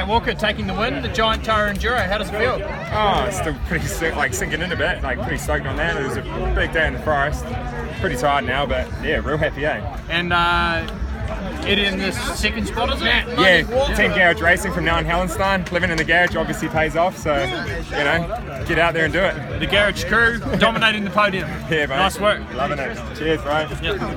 Matt Walker taking the win, the giant Toa Enduro. How does it feel? Oh, it's still pretty sinking in a bit, pretty stoked on that. It was a big day in the forest. Pretty tired now, but yeah, real happy, eh? And Eddie in the second spot, is it? Yeah, Team Garage Racing from now in Hellenstein. Living in the garage obviously pays off, so, get out there and do it. The garage crew dominating the podium. Yeah, mate. Nice work. Loving it. Cheers, bro. Yep.